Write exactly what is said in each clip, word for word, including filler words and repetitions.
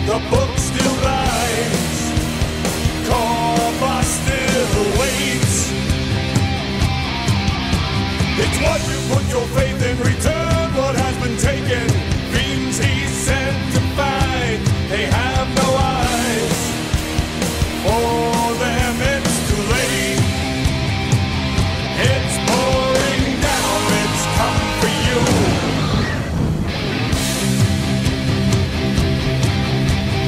The book still lies, Corpus still waits. It's what you put your faith in, return what has been taken. Fiends he's sent to find, they have no eyes. For them it's too late. It's pouring down, it's come for you.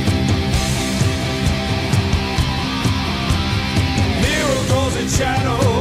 Miracles in shadow.